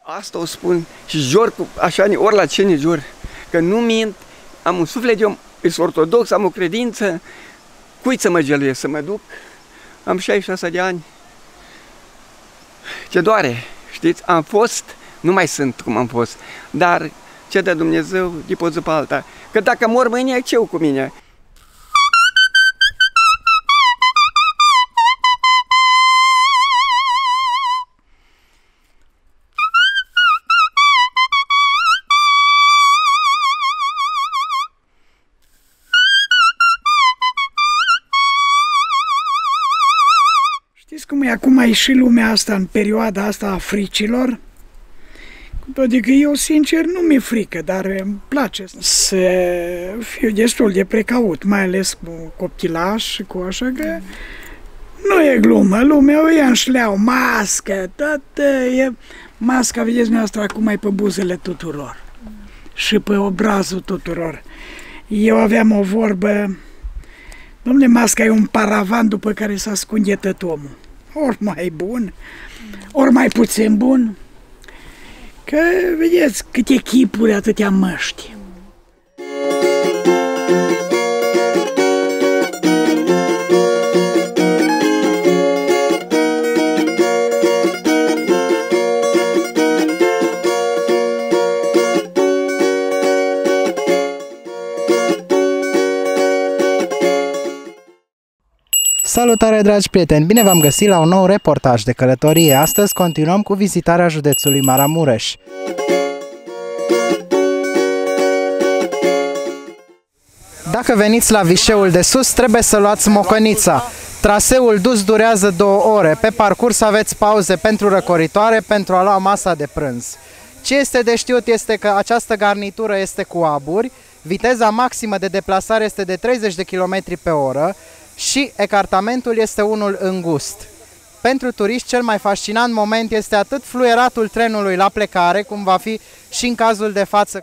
Asta o spun și jur, așa, ori la ce ne jur, că nu mint, am un suflet, eu sunt ortodox, am o credință, cui să mă geluiesc, să mă duc? Am 66 de ani. Ce doare, știți? Am fost, nu mai sunt cum am fost, dar ce dă Dumnezeu de pe o zi pe alta. Că dacă mor mâine, ce-o cu mine? Știți cum e acum e și lumea asta în perioada asta a fricilor? Adică eu, sincer, nu mi-e frică, dar îmi place să fiu destul de precaut, mai ales cu copilași și cu așa că nu e glumă, lumea o ia în șleau, mască, toată e... Masca, vedeți dumneavoastră, acum e pe buzele tuturor și pe obrazul tuturor. Eu aveam o vorbă, dom'le, masca e un paravan după care se ascunde tot omul. Ori mai bun, ori mai puțin bun. Că, vedeți, câte chipuri, atâtea măști. Salutare, dragi prieteni! Bine v-am găsit la un nou reportaj de călătorie. Astăzi continuăm cu vizitarea județului Maramureș. Dacă veniți la Vișeul de Sus, trebuie să luați Mocănița. Traseul dus durează 2 ore. Pe parcurs aveți pauze pentru răcoritoare, pentru a lua masa de prânz. Ce este de știut este că această garnitură este cu aburi, viteza maximă de deplasare este de 30 de km pe oră, și ecartamentul este unul îngust. Pentru turiști, cel mai fascinant moment este atât fluieratul trenului la plecare, cum va fi și în cazul de față.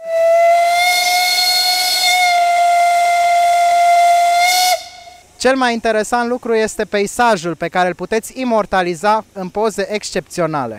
Cel mai interesant lucru este peisajul pe care îl puteți imortaliza în poze excepționale.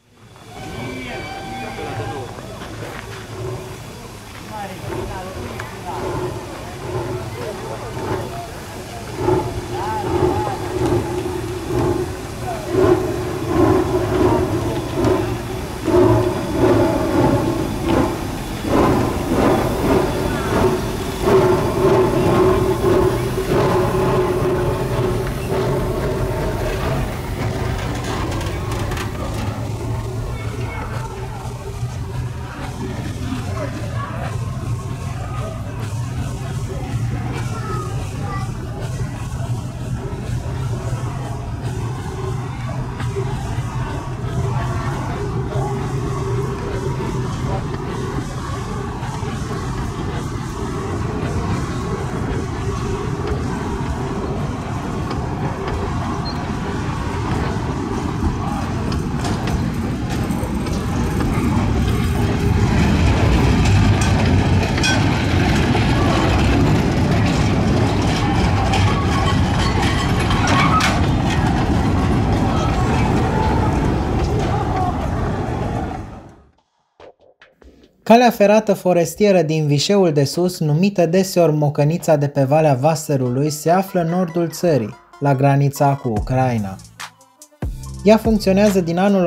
Calea ferată forestieră din Vișeul de Sus, numită deseori Mocănița de pe Valea Vaserului, se află în nordul țării, la granița cu Ucraina. Ea funcționează din anul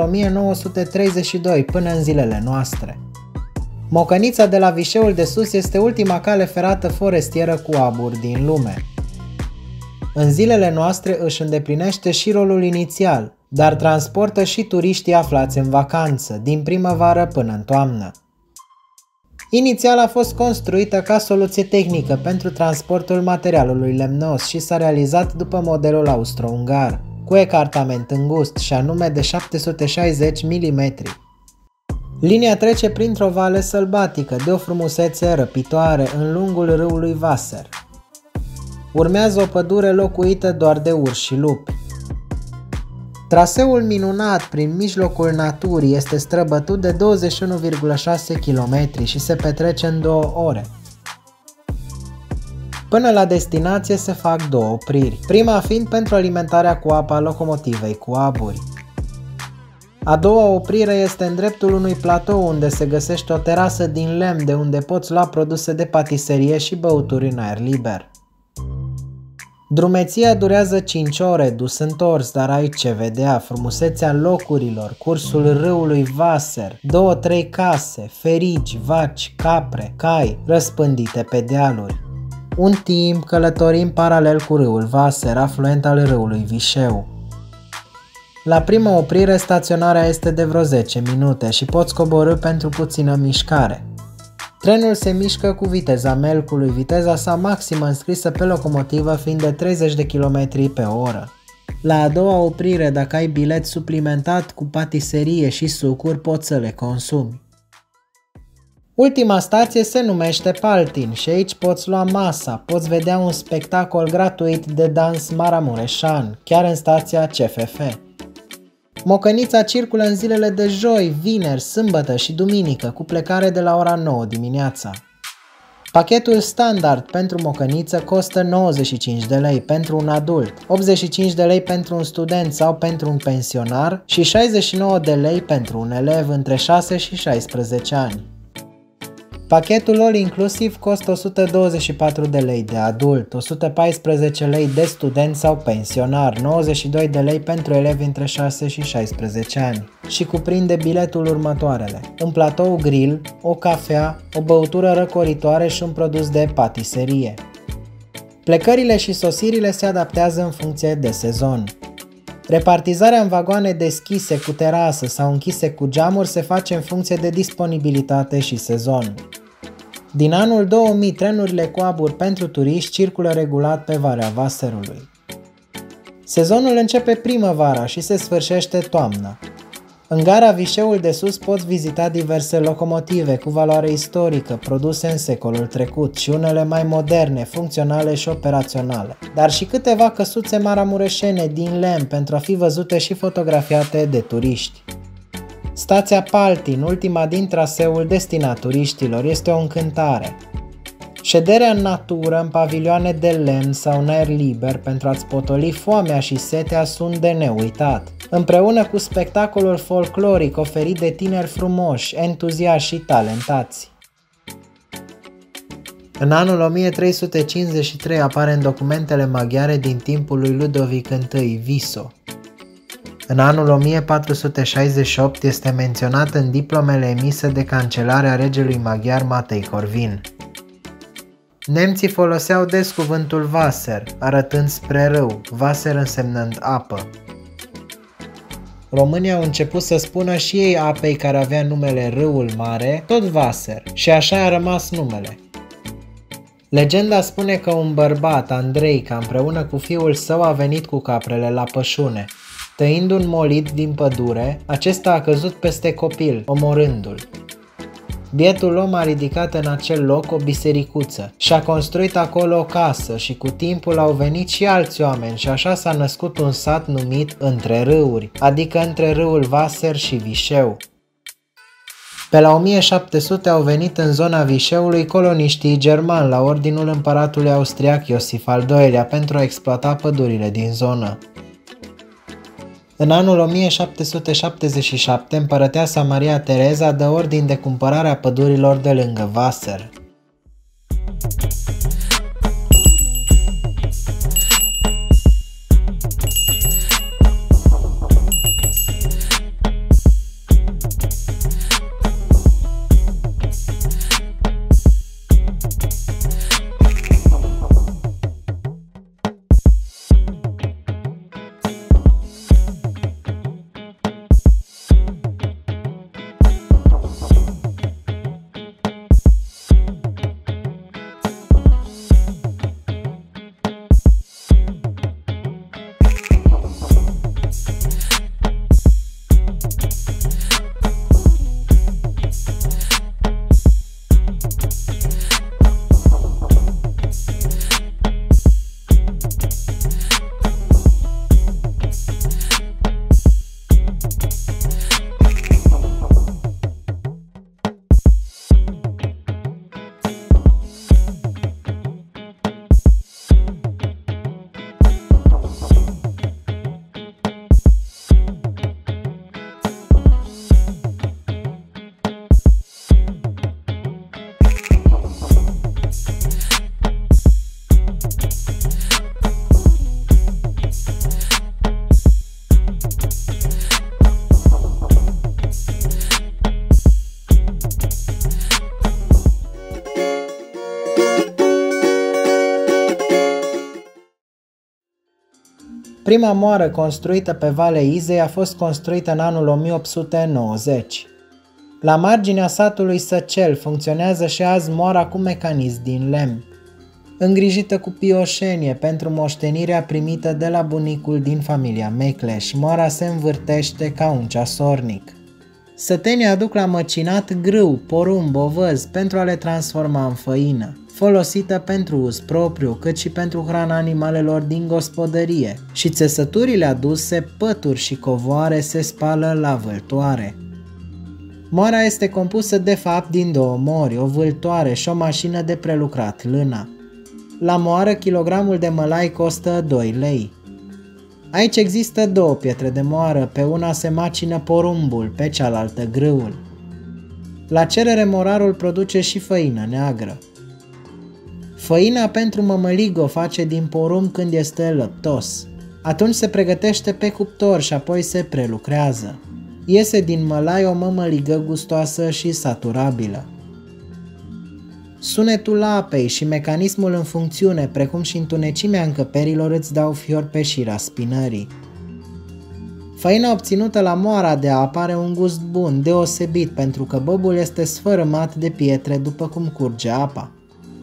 1932 până în zilele noastre. Mocănița de la Vișeul de Sus este ultima cale ferată forestieră cu aburi din lume. În zilele noastre își îndeplinește și rolul inițial, dar transportă și turiștii aflați în vacanță, din primăvară până în toamnă. Inițial a fost construită ca soluție tehnică pentru transportul materialului lemnos și s-a realizat după modelul austro-ungar, cu ecartament îngust și anume de 760 mm. Linia trece printr-o vale sălbatică de o frumusețe răpitoare în lungul râului Vaser. Urmează o pădure locuită doar de urși și lupi. Traseul minunat prin mijlocul naturii este străbătut de 21,6 km și se petrece în 2 ore. Până la destinație se fac 2 opriri, prima fiind pentru alimentarea cu apă a locomotivei cu aburi. A doua oprire este în dreptul unui platou unde se găsește o terasă din lemn de unde poți lua produse de patiserie și băuturi în aer liber. Drumeția durează 5 ore, dus întors, dar ai ce vedea, frumusețea locurilor, cursul râului Wasser, 2-3 case, ferigi, vaci, capre, cai, răspândite pe dealuri. Un timp călătorim paralel cu râul Wasser, afluent al râului Vișeu. La prima oprire, staționarea este de vreo 10 minute și poți coborî pentru puțină mișcare. Trenul se mișcă cu viteza melcului, viteza sa maximă înscrisă pe locomotivă fiind de 30 de km pe oră. La a doua oprire, dacă ai bilet suplimentat cu patiserie și sucuri, poți să le consumi. Ultima stație se numește Paltin și aici poți lua masa, poți vedea un spectacol gratuit de dans maramureșan, chiar în stația CFF. Mocănița circulă în zilele de joi, vineri, sâmbătă și duminică, cu plecare de la ora 9 dimineața. Pachetul standard pentru Mocăniță costă 95 de lei pentru un adult, 85 de lei pentru un student sau pentru un pensionar și 69 de lei pentru un elev între 6 și 16 ani. Pachetul all inclusiv costă 124 de lei de adult, 114 lei de student sau pensionar, 92 de lei pentru elevi între 6 și 16 ani și cuprinde biletul următoarele: un platou grill, o cafea, o băutură răcoritoare și un produs de patiserie. Plecările și sosirile se adaptează în funcție de sezon. Repartizarea în vagoane deschise cu terasă sau închise cu geamuri se face în funcție de disponibilitate și sezon. Din anul 2000, trenurile cu abur pentru turiști circulă regulat pe Valea Wasserului. Sezonul începe primăvara și se sfârșește toamna. În gara Vișeul de Sus poți vizita diverse locomotive cu valoare istorică, produse în secolul trecut și unele mai moderne, funcționale și operaționale, dar și câteva căsuțe maramureșene din lemn pentru a fi văzute și fotografiate de turiști. Stația Paltin, ultima din traseul destinat turiștilor, este o încântare. Șederea în natură, în pavilioane de lemn sau în aer liber pentru a-ți potoli foamea și setea sunt de neuitat, împreună cu spectacolul folcloric oferit de tineri frumoși, entuziaști și talentați. În anul 1353 apare în documentele maghiare din timpul lui Ludovic I Viso. În anul 1468 este menționat în diplomele emise de cancelarea regelui maghiar Matei Corvin. Nemții foloseau des cuvântul Wasser, arătând spre râu, Wasser însemnând apă. Românii au început să spună și ei apei care avea numele Râul Mare, tot Wasser, și așa a rămas numele. Legenda spune că un bărbat, Andreica, împreună cu fiul său a venit cu caprele la pășune. Tăind un molit din pădure, acesta a căzut peste copil, omorându-l. Bietul om a ridicat în acel loc o bisericuță și a construit acolo o casă și cu timpul au venit și alți oameni și așa s-a născut un sat numit Între Râuri, adică între râul Wasser și Vișeu. Pe la 1700 au venit în zona Vișeului coloniștii germani la ordinul împăratului austriac Iosif al II-lea pentru a exploata pădurile din zonă. În anul 1777, împărăteasa Maria Tereza dă ordin de cumpărare a pădurilor de lângă Wasser. Prima moară construită pe Valea Izei a fost construită în anul 1890. La marginea satului Săcel funcționează și azi moara cu mecanism din lemn. Îngrijită cu pioșenie pentru moștenirea primită de la bunicul din familia Mecleș, moara se învârtește ca un ceasornic. Sătenii aduc la măcinat grâu, porumb, ovăz pentru a le transforma în făină, folosită pentru uz propriu, cât și pentru hrana animalelor din gospodărie, și țesăturile aduse, pături și covoare se spală la vâltoare. Moara este compusă de fapt din două mori, o vâltoare și o mașină de prelucrat lâna. La moară, kilogramul de mălai costă 2 lei. Aici există două pietre de moară, pe una se macină porumbul, pe cealaltă grâul. La cerere morarul produce și făină neagră. Făina pentru mămălig o face din porumb când este lăptos. Atunci se pregătește pe cuptor și apoi se prelucrează. Iese din mălai o mămăligă gustoasă și saturabilă. Sunetul apei și mecanismul în funcțiune, precum și întunecimea încăperilor, îți dau fior pe șira spinării. Făina obținută la moara de apă are un gust bun, deosebit, pentru că bobul este sfărâmat de pietre după cum curge apa.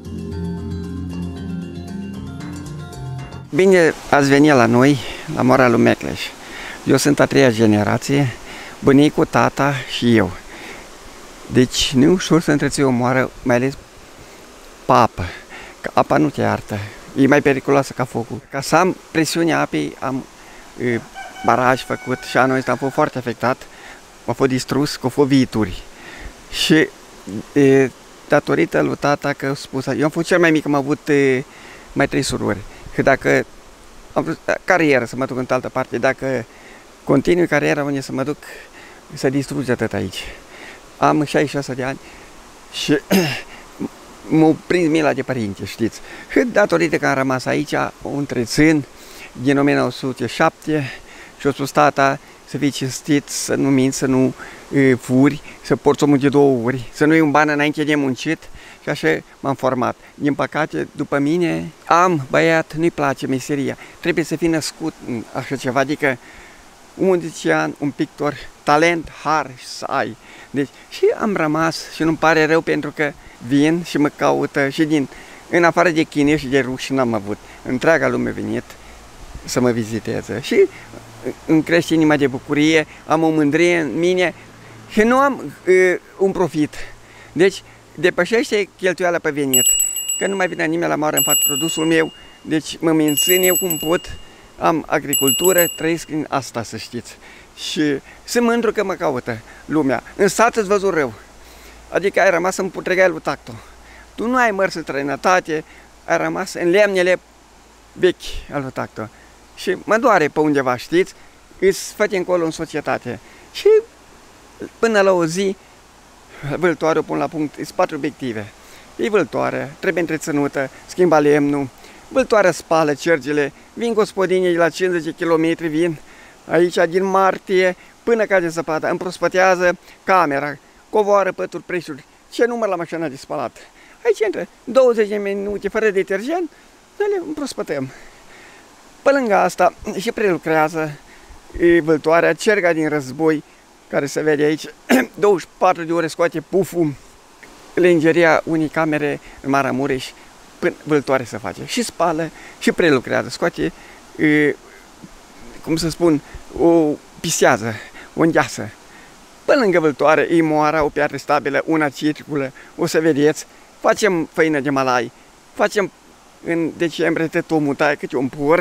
Bine ați venit la noi, la moara lui Mecleș. Eu sunt a treia generație, bunicul, tata și eu. Deci nu e ușor să întreții o moară, mai ales pe apă, că apa nu te iartă, e mai periculoasă ca focul. Ca să am presiunea apei, am baraj făcut și anul ăsta am fost foarte afectat, a fost distrus, că au fost viituri. Și datorită lui tata, că a spus, eu am fost cel mai mic, am avut mai 3 surori, că dacă am vrut carieră să mă duc în altă parte, dacă continui cariera, unde să mă duc, să distruge tot aici. Am 66 de ani și m-a prins mila de părinte, știți. Și datorită că am rămas aici, o întrețin din 1907 și a spus tata să fii cinstit, să nu minți, să nu furi, să porți omul de 2 ori, să nu iei un ban înainte de muncit și așa m-am format. Din păcate, după mine, am băiat, nu-i place meseria, trebuie să fii născut în așa ceva, adică un muzician, un pictor, talent, har să ai. Deci, și am rămas și nu-mi pare rău pentru că vin și mă caută și în afară de chinezi și de ruși n-am avut. Întreaga lume a venit să mă viziteze și îmi crește inima de bucurie, am o mândrie în mine și nu am un profit. Deci depășește cheltuiala pe venit, că nu mai vine nimeni la moară, îmi fac produsul meu, deci mă mențin eu cum pot, am agricultură, trăiesc în asta, să știți. Și sunt mândru că mă caută lumea. În sat îți văzut rău. Adică ai rămas în putregai lui tacto. Tu nu ai mers în străinătate, ai rămas în lemnele vechi al lui tacto. Și mă doare pe undeva, știți? Îți făte încolo în societate. Și până la o zi, vâltoare o pun la punct, sunt 4 obiective. E vâltoare, trebuie întreținută, schimba lemnul, vâltoarea spală cergele, vin gospodinii de la 50 km, vin aici din martie până cade zăpada, împrospătează camera, covoară pături, preșuri, ce număr la mașina de spălat. Aici intră 20 de minute fără detergent, noi le împrospătăm. Pe lângă asta și prelucrează vâltoarea, cerga din război, care se vede aici, 24 de ore scoate puful, lengeria unei camere în Maramureș, până vâltoare se face. Și spală și prelucrează, scoate, cum să spun, o pisează, o îngheasă. Pe lângă vâltoare, e moara, o piatră stabilă, una circulă, o să vedeți, facem făină de malai, facem în decembrie tătomul taie câte un porc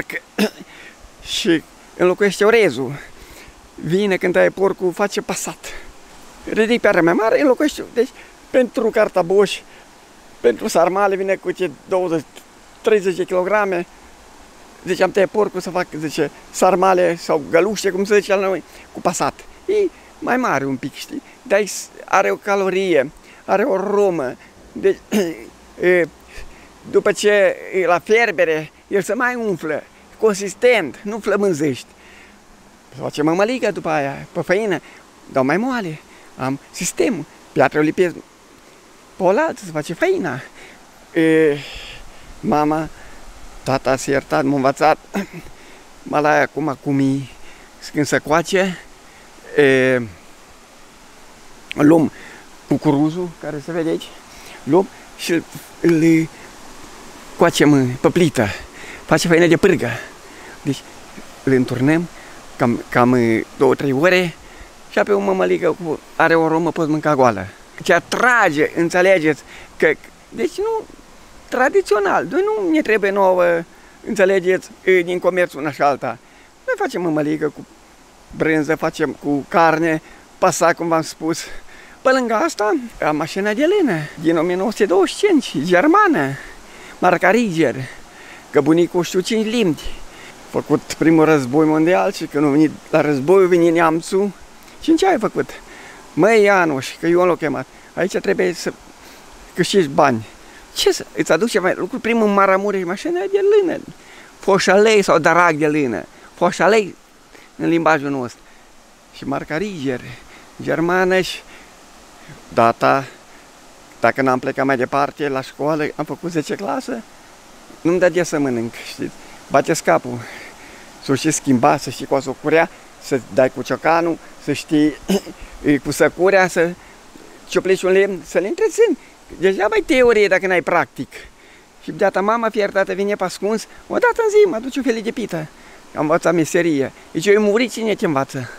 și înlocuiește orezul. Vine când taie porcul, face pasat. Ridic piatra mai mare, înlocuiește. Deci, pentru cartaboși, pentru sarmale, vine cu 20-30 de kilograme. Deci am tăiat porcul să fac, zice, sarmale sau găluște, cum se zice la noi, cu pasat. E mai mare un pic, știi? Dar are o calorie, are o aromă. Deci, după ce la fierbere, el se mai umflă, consistent, nu flămânzești. Se face mămăligă după aia, pe făină, dau mai moale, am sistemul, piatra o lipesc pe o altă, se face făina. Mama, tata s-a iertat, m-a învățat, malaia acum cum când se coace, luăm cucuruzul care se vede aici, luăm și îl coacem pe plită, face făină de pârgă. Deci îl înturnăm cam 2-3 ore și apoi o mămăligă are o romă, poți mânca goală. Ce atrage, înțelegeți, că, deci nu, tradițional, noi nu ne trebuie nouă, înțelegeți, din comerțul una și alta. Noi facem mămăligă cu brânză, facem cu carne, pasac, cum v-am spus. Pe lângă asta, am mașina de lână, din 1925, germană, marca Riger, că bunicul știu 5 limbi. A făcut primul război mondial și când a venit la război, a venit neamțul. Și ce ai făcut? Măi, Ianuș, că eu l-am chemat, aici trebuie să câștigi bani. Ce să îți aduce mai lucru? Primul în Maramureș, mașina de lână, foșalei sau darag de lână, foșalei în limbajul nostru. Și marca Riger, germană și data, dacă n-am plecat mai departe la școală, am făcut 10 clasă, nu-mi dădea să mănânc, știți? Bateți capul, să știi schimba, să știi cu o curea, să dai cu ciocanul, să știi cu săcurea, să cioplești un lemn, să le întrețin. Deja mai teorie dacă n-ai practic. Și deata mama fiecare vine pe ascuns, o dată în zi mă duce o felie de pită. Am învățat meserie. Deci eu muri cine te învață.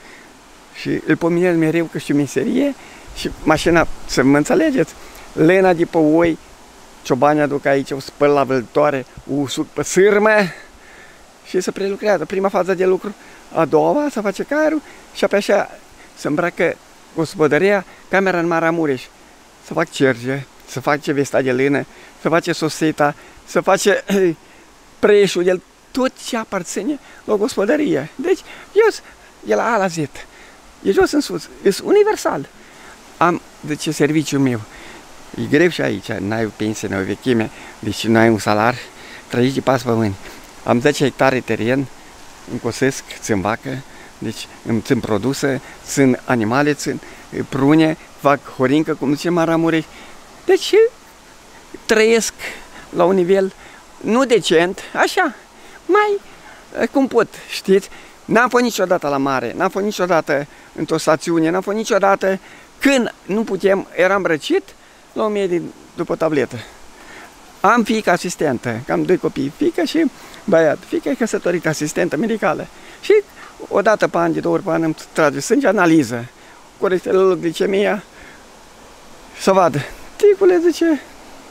Și îl pomenesc mereu că știu meserie și mașina, să mă înțelegeți, lena de pe oi, ciobanii aduc aici, o spăl la vâltoare, o suc pe sârmă și se prelucrează. Prima fază de lucru, a doua se face carul și apoi așa se îmbracă gospodăria, camera în Maramureș. Să fac cerge, să face vesta de lână, să face soseta, să face preșul, el tot ce aparține la gospodărie. Deci, eu de la A la Z, e jos în sus, e universal. Am, deci, serviciul meu. E greu și aici, n-ai o pensie, n-ai o vechime, deci n-ai un salar, trăiești de pas pămâni. Am 10 hectare teren, îmi cosesc, țin vacă, deci îmi țin produse, țin animale, țin prune, fac horincă, cum zice Maramureș. Deci trăiesc la un nivel nu decent, așa, mai cum pot, știți? N-am fost niciodată la mare, n-am fost niciodată într-o stațiune, n-am fost niciodată când nu putem, eram răcit la 1000 după tabletă. Am fiică asistentă, am 2 copii, fiică și băiat. Fiică e căsătorită, asistentă medicală. Și o dată pe an, de 2 ori pe an îmi trage sânge, analiză. Colesterolul, glicemia, să vadă. Ticule, zice,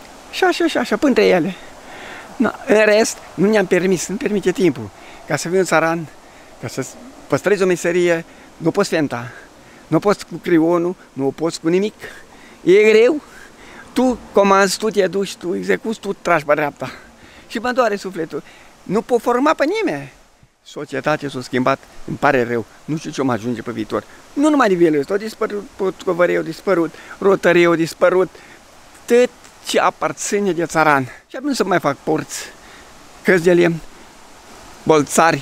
așa, până între ele. No, în rest, nu ne-am permis, nu permite timpul. Ca să fii un țaran, ca să păstrezi o meserie, nu poți fenta. Nu poți cu creionul, nu poți cu nimic. E greu. Tu comanzi, tu te duci, tu execuți, tu tragi pe dreapta. Și mă doare sufletul. Nu pot forma pe nimeni. Societatea s-a schimbat, îmi pare rău. Nu știu ce mă ajunge pe viitor. Nu numai nivelul ăsta, a dispărut potcovăreu, a dispărut rotăriu, a dispărut tot ce aparține de țaran. Și acum nu să mai fac porți, căți de lemn, bolțari,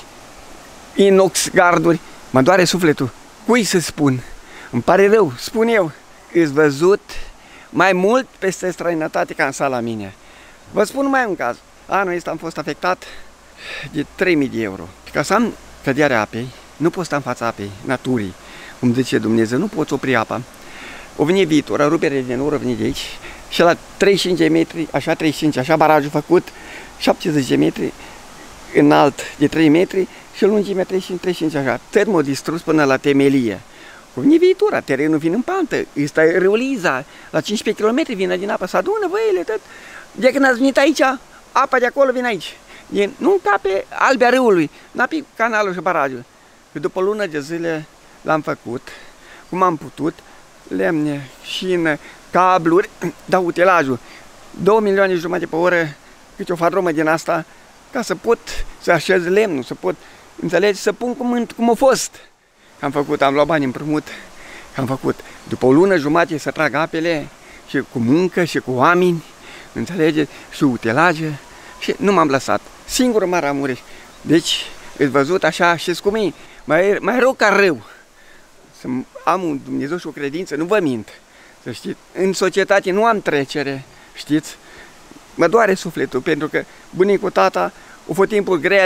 inox, garduri. Mă doare sufletul. Cui să spun? Îmi pare rău, spun eu. Îți văzut mai mult peste străinătate ca în sala mine. Vă spun mai un caz. Anul ăsta am fost afectat de 3.000 de euro. Ca să am căderea apei, nu pot sta în fața apei, naturii. Cum zice Dumnezeu, nu poți opri apa. O vine viitor, a rupere de nor, o vine de aici. Și la 35 de metri, așa 35, așa barajul făcut, 70 de metri înalt de 3 metri și lungime 35, așa. Termo distrus până la temelie. O vine viitora, terenul vine în pantă, ăsta e râul Iza, la 15 km vine din apă, se adună văile, tot. De când ați venit aici, apa de acolo vine aici. Nu încape albea râului, n-api canalul și barajul. Și după o lună de zile l-am făcut, cum am putut, lemne, șină, cabluri, dau utilajul. 2,5 milioane pe oră, câte o faromă din asta, ca să pot să așez lemnul, să pot, înțelegi, să pun cum a fost. Am făcut, am luat bani împrumut, am făcut. După o lună jumătate să trag apele și cu muncă și cu oameni, înțelegeți, și utilaje și nu m-am lăsat. Singurul Maramureș. Deci, îți văzut așa, știți cum e? Mai rău ca rău. Să am un Dumnezeu și o credință, nu vă mint. Să știți, în societate nu am trecere, știți? Mă doare sufletul, pentru că bunicul, tata, au fost timpuri grele,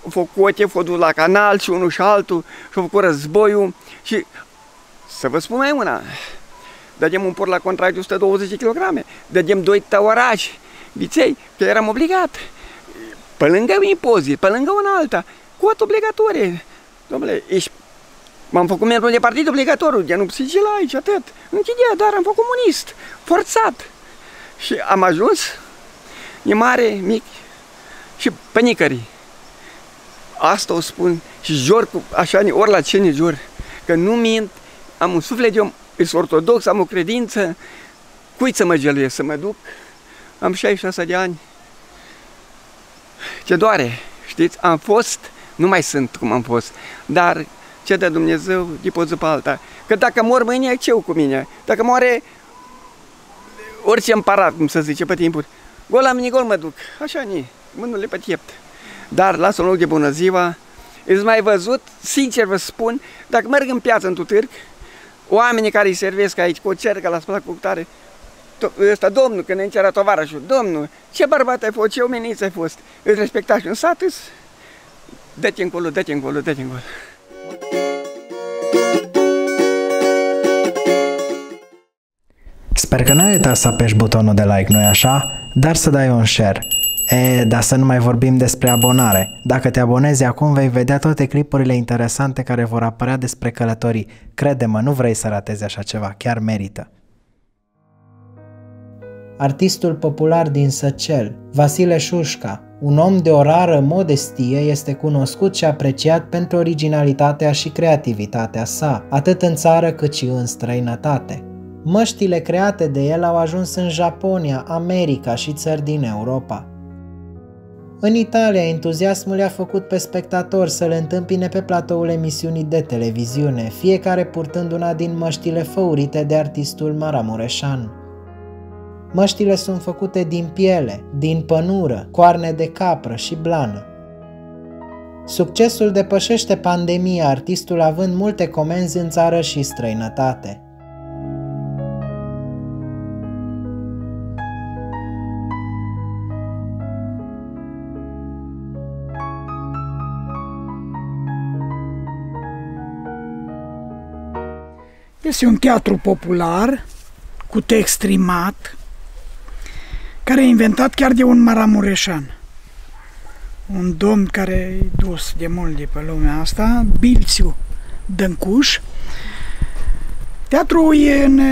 făcut cote, făcut la canal și unul și altul și-au făcut războiul și să vă spun mai una, dădem un port la contract de 120 kg, dădem 2 tăorași, viței, că eram obligat, pe lângă impozit, pe lângă una alta, cotă obligatorie. Dom'le, m-am făcut membru de partid obligatoriu, de nu sigila aici, atât. Închidea, dar am fost comunist, forțat. Și am ajuns, e mare, mic și pe nicării. Asta o spun și jur, așa, ori la ce ne jur, că nu mint, am un suflet de om, sunt ortodox, am o credință, cui să mă geluiesc, să mă duc, am 66 de ani. Ce doare, știți, am fost, nu mai sunt cum am fost, dar ce dă Dumnezeu de pe o zi pe alta. Că dacă mor mâine, ce cu mine? Dacă moare orice împărat, cum să zice, pe timpuri, gol la mine, gol mă duc, așa ni, mânurile pe piept. Dar lasă un loc de bună ziua, îți mai văzut, sincer vă spun, dacă merg în piață, în Tutârg, oamenii care îi servesc aici cu o cercă la spălat cu cutare, ăsta, domnul, când ne încerea tovarășul, domnul, ce bărbat ai fost, ce omeniț ai fost, îți respecta și în sat, dă-te încolo, dă-te încolo, dă-te încolo. Sper că n-ai uitat să apeși butonul de like, nu-i așa? Dar să dai un share. Dar să nu mai vorbim despre abonare. Dacă te abonezi acum, vei vedea toate clipurile interesante care vor apărea despre călătorii. Crede-mă, nu vrei să ratezi așa ceva, chiar merită. Artistul popular din Săcel, Vasile Șușca, un om de o rară modestie, este cunoscut și apreciat pentru originalitatea și creativitatea sa, atât în țară cât și în străinătate. Măștile create de el au ajuns în Japonia, America și țări din Europa. În Italia, entuziasmul i-a făcut pe spectatori să le întâmpine pe platoul emisiunii de televiziune, fiecare purtând una din măștile făurite de artistul Maramureșan. Măștile sunt făcute din piele, din pănură, coarne de capră și blană. Succesul depășește pandemia, artistul având multe comenzi în țară și străinătate. Este un teatru popular, cu text rimat, care e inventat chiar de un maramureșan. Un domn care e dus de mult de pe lumea asta, Bilțiu Dâncuș. Teatrul e în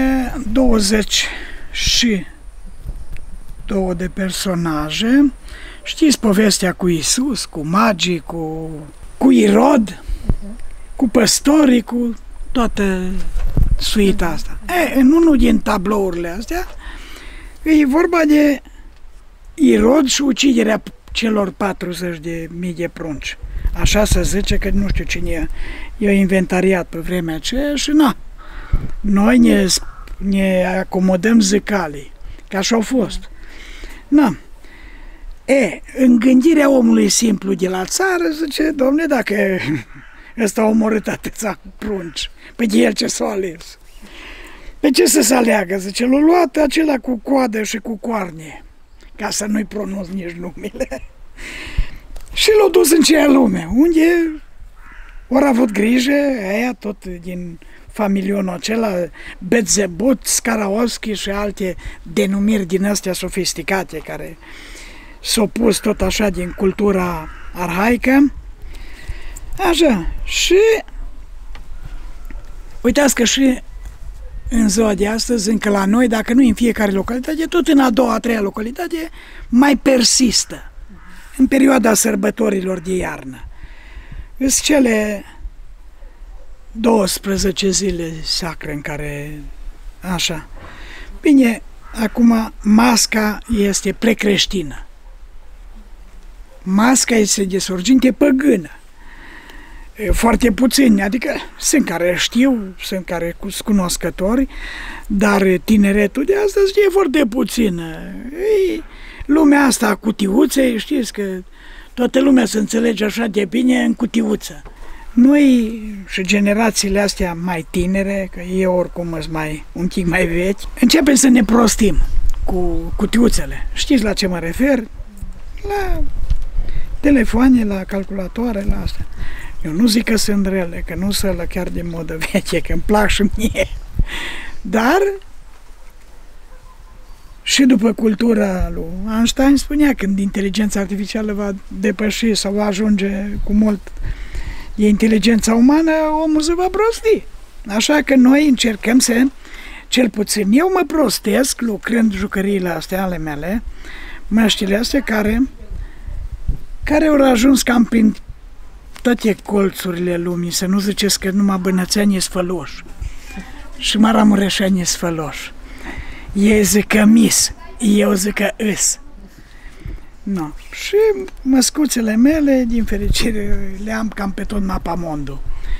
22 de personaje. Știți povestea cu Isus, cu magii, cu Irod, cu păstorii, cu toată suita asta. În unul din tablourile astea e vorba de Irod și uciderea celor 40.000 de prunci. Așa se zice, că nu știu cine i-a inventariat pe vremea aceea și na, noi ne acomodăm zicalii, că așa au fost. Na. În gândirea omului simplu de la țară, zice, dom'le, dacă ăsta a omorât atâția prunci, pe el ce s-a ales? Pe ce să se aleagă? Zice, l-a luat acela cu coadă și cu coarne, ca să nu-i pronunț nici numele. Și l-a dus în cea lume, unde ori a avut grijă, aia tot din familionul acela, Betzebut, Skaraoschi și alte denumiri din astea sofisticate, care s-au pus tot așa din cultura arhaică. Așa, și uitați că și în ziua de astăzi, încă la noi, dacă nu în fiecare localitate, tot în a doua, a treia localitate, mai persistă în perioada sărbătorilor de iarnă. Sunt cele 12 zile sacre în care, așa. Bine, acum masca este precreștină. Masca este de sorginte păgână. Foarte puțini, adică sunt care știu, sunt care sunt cunoscători, dar tineretul de astăzi e foarte puțină. Lumea asta a cutiuței, știți că toată lumea se înțelege așa de bine în cutiuță. Noi și generațiile astea mai tinere, că eu oricum sunt un pic mai vechi, începem să ne prostim cu cutiuțele. Știți la ce mă refer? La telefoane, la calculatoare, la astea. Eu nu zic că sunt rele, că nu sunt chiar de modă veche, că îmi plac și mie. Dar și după cultura lui Einstein spunea, când inteligența artificială va depăși sau va ajunge cu mult de inteligența umană, omul se va prosti. Așa că noi încercăm să, cel puțin eu mă prostesc lucrând jucăriile astea ale mele, măștile astea care au ajuns cam prin toate colțurile lumii, să nu ziceți că numai bănățeni e sfăloși și maramureșeni e sfăloși. Ei zic că mis, eu zic că îs. No. Și măscuțele mele, din fericire, le am cam pe tot mapamondul.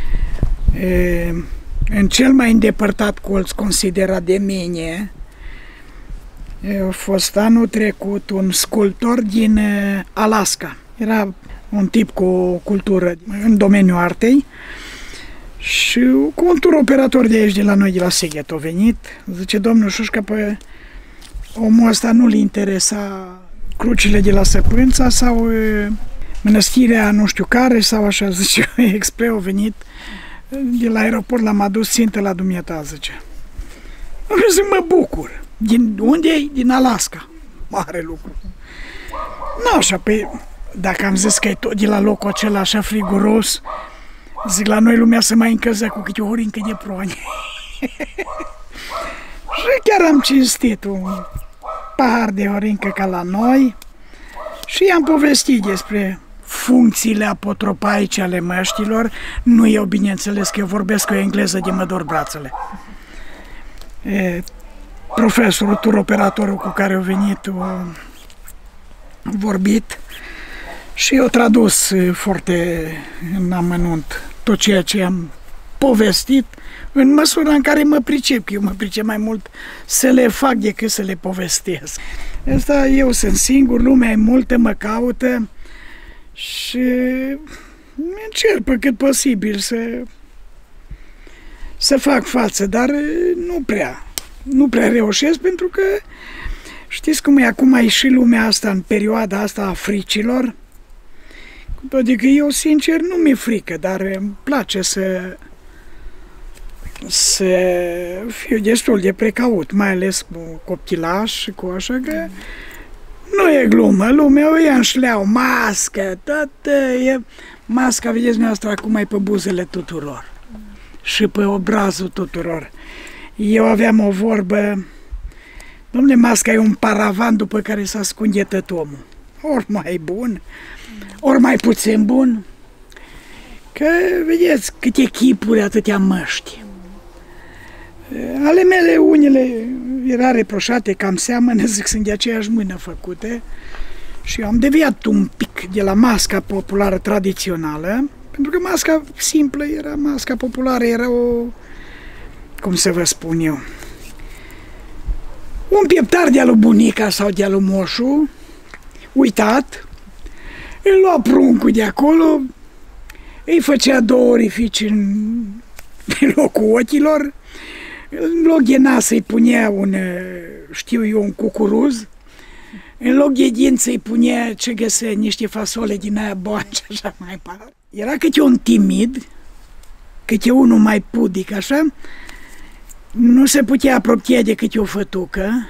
În cel mai îndepărtat colț considerat de mine, a fost anul trecut un sculptor din Alaska. Era un tip cu o cultură în domeniul artei și cu un tur operator de aici, de la noi, de la Sighet, a venit. Zice, domnul Șușcă, pe omul ăsta nu-l interesa crucile de la Săpânța sau mănăstirea nu știu care sau așa, zice, expre a venit de la aeroport, l-am adus țintă la dumneata, zice. Zic, mă bucur. Din unde e? Din Alaska. Mare lucru. Nu așa, pe dacă am zis că e tot de la locul acela așa friguros, zic, la noi lumea se mai încălzea cu câte o horincă de proane. Și chiar am cinstit un pahar de horincă ca la noi și i-am povestit despre funcțiile apotropaice ale măștilor. Nu eu, bineînțeles, că eu vorbesc o engleză de mă dor brațele. Profesorul, turoperatorul cu care a venit, a vorbit și eu tradus foarte în amănunt tot ceea ce am povestit, în măsura în care mă pricep, că eu mă pricep mai mult să le fac decât să le povestesc. Asta eu sunt singur, lumea e multă, mă caută și încerc pe cât posibil să fac față, dar nu prea reușesc, pentru că știți cum e acum, e și lumea asta în perioada asta a fricilor. Adică eu, sincer, nu mi-e frică, dar îmi place să fiu destul de precaut, mai ales cu coptilași și cu așa, că nu e glumă, lumea o ia în șleau, mască, masca, vedeți dumneavoastră, acum e pe buzele tuturor și pe obrazul tuturor. Eu aveam o vorbă, dom'le, masca e un paravan după care se ascunde tot omul, ori mai bun, ori mai puțin bun, că vedeți câte chipuri, atâtea măști. Ale mele, unele era reproșate, cam seamănă, zic, sunt de aceeași mână făcute și eu am deviat un pic de la masca populară tradițională, pentru că masca simplă era, masca populară era o, cum să vă spun eu, un pieptar de-a lui bunica sau de-a lui moșu, uitat, îl lua pruncul de acolo, îi făcea două orificii în locul ochilor, în loc de nas îi punea un cucuruz, în loc de dinți îi punea, ce găsea, niște fasole din aia bani și așa mai departe. Era câte un timid, câte unul mai pudic, așa, nu se putea apropia de câte o fătucă,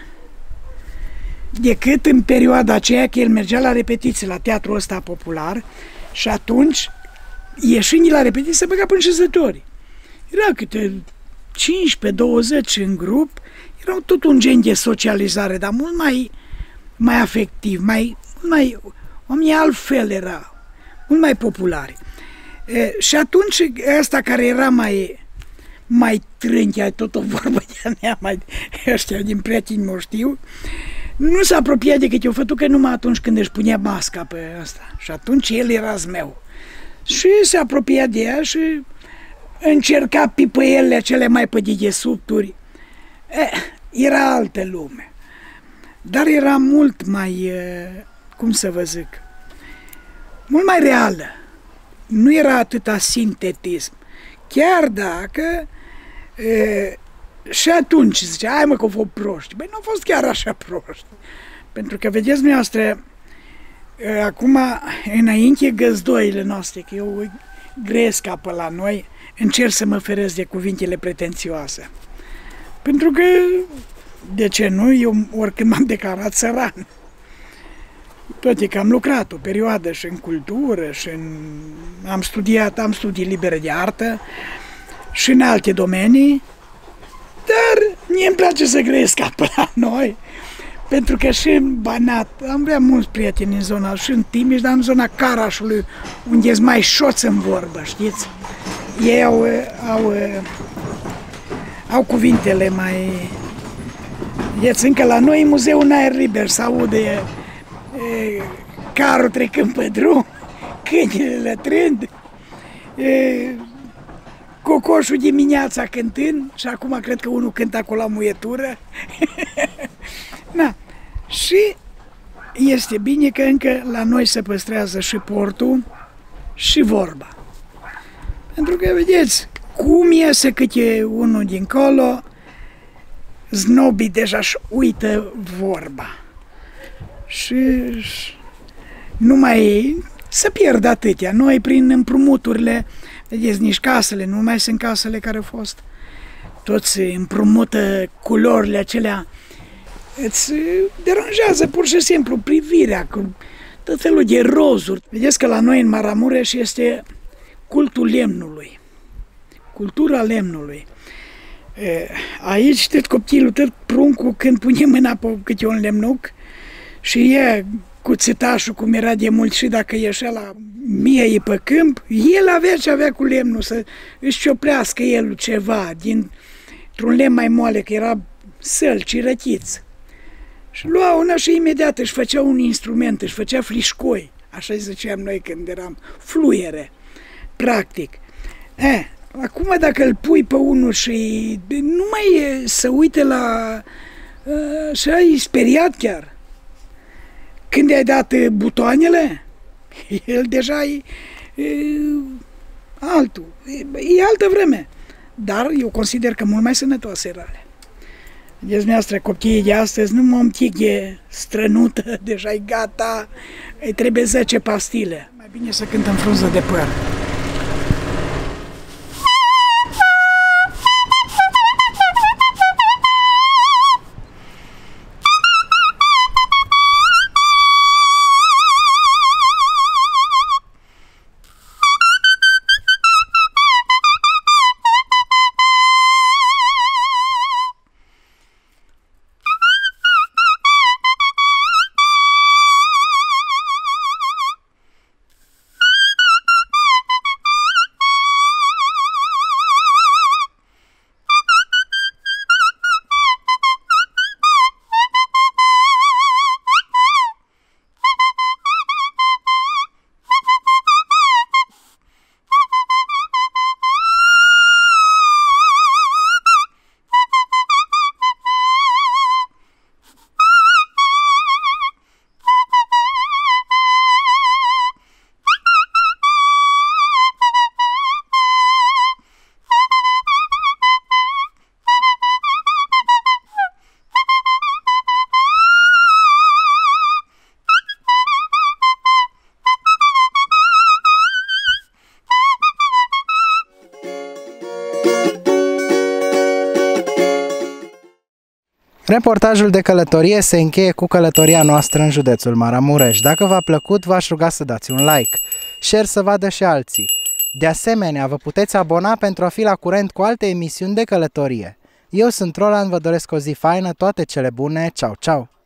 decât în perioada aceea că el mergea la repetiții la teatrul ăsta popular și atunci, ieșind de la repetiții, se băga până șezători. Era câte 15-20 în grup, erau tot un gen de socializare, dar mult mai afectiv, oamenii altfel era, mult mai populari. Și atunci ăsta care era mai trânchea, tot o vorbă de-a mea, ăștia din prieteni mă știu, nu se apropia de câte o fătucă numai atunci când își punea masca pe ăsta. Și atunci el era zmeu. Și se apropia de ea și încerca pipăielile cele mai pe dedesubturi. Era altă lume. Dar era mult mai, cum să vă zic, mult mai reală. Nu era atâta sintetism. Chiar dacă și atunci zicea, hai mă că au fost proști. Băi, nu au fost chiar așa proști. Pentru că, vedeți dumneavoastră, Acum, înainte găzdoile noastre, că eu gresc apă la noi, încerc să mă feresc de cuvintele pretențioase. Pentru că, de ce nu, eu oricând m-am declarat săran. Toate că am lucrat o perioadă și în cultură, și am studii libere de artă și în alte domenii, dar mie îmi place să grăiesc apă la noi, pentru că și în Banat am avea mulți prieteni în zona, și în Timiș, dar în zona Carașului, unde sunt mai șoți în vorbă, știți? Ei au cuvintele mai... Vedeți, încă la noi, în muzeul în aer liber, se aude carul trecând pe drum, câinile lătrând, cocoșul dimineața cântând, și acum cred că unul cântă acolo la muietură. Na. Și este bine că încă la noi se păstrează și portul și vorba. Pentru că, vedeți, cum iese câte unul dincolo, znobii deja își uită vorba. Și nu mai se pierd atâtea. Noi, prin împrumuturile, vedeți, nici casele, nu mai sunt casele care au fost. Toți împrumută culorile acelea. Îți deranjează pur și simplu privirea cu tot felul de rozuri. Vedeți că la noi în Maramureș este cultul lemnului, cultura lemnului. Aici, știți, copilul, tot pruncul, când pune mâna pe câte un lemnuc și e cuțitașul, cum era de mult, și dacă ieșea la miei pe câmp, el avea ce avea cu lemnul, să își cioplească el ceva dintr-un lemn mai moale, că era sălci, răchiți. Și lua una și imediat își făcea un instrument, își făcea flișcoi, așa ziceam noi când eram, fluiere, practic. Acum dacă îl pui pe unul și nu mai se uite la... și ai speriat chiar. Când i-ai dat butoanele, el deja e altul, e altă vreme. Dar eu consider că mult mai sănătoase era alea. Vedeți, dumneavoastră, copiii de astăzi, nu mă îmtighe strănută, deja e gata, îi trebuie 10 pastile. Mai bine să cântăm frunză de păr. Reportajul de călătorie se încheie cu călătoria noastră în județul Maramureș. Dacă v-a plăcut, v-aș ruga să dați un like, share să vadă și alții. De asemenea, vă puteți abona pentru a fi la curent cu alte emisiuni de călătorie. Eu sunt Roland, vă doresc o zi faină, toate cele bune, ceau, ceau!